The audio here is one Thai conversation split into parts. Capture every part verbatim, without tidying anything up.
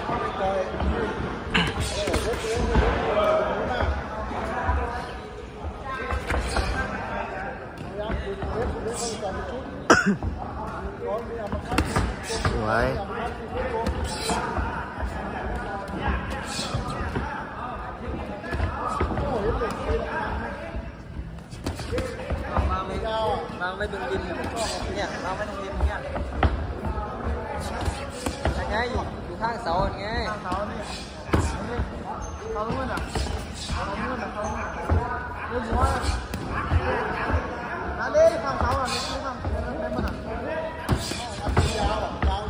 สวยมาไม่มาไม่ดึงดินเนี่ยมาไม่ดึงดินเนี่ยยังไงอยู่อยู่ข้างเสาอย่างไงข้างเสาเนี่ยเขาต้องมันอ่ะเขาต้องมันอ่ะเขาเรื่องหัวนั่นเลยข้างเสาอ่ะนี่ข้างนั่นมันอ่ะยาวยาว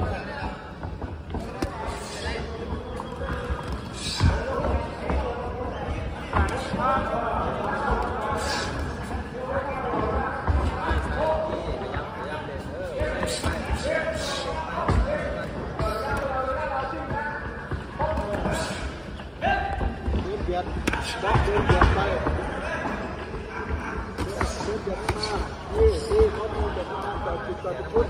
เบียดบล็อกเดินเบียดไปเดินเบียดมานี่นี่เขาเดินเบียดมาแต่จุดต่อจุด